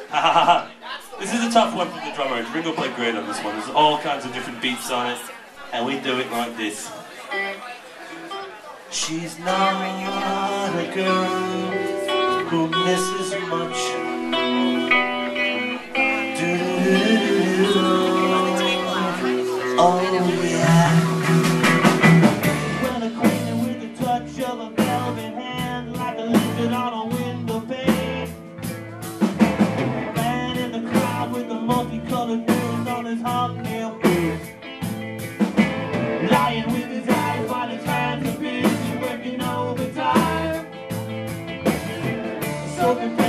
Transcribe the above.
This is a tough one for the drummer. Ringo played great on this one. There's all kinds of different beats on it, and we do it like this. She's not a girl who misses much. Oh yeah. Well, acquainted with the touch of a velvet hand, like a lizard on a window pane. A man in the crowd with the multicolored ribbons on his hobnail boots, lying with his eyes while his hands are busy working overtime. So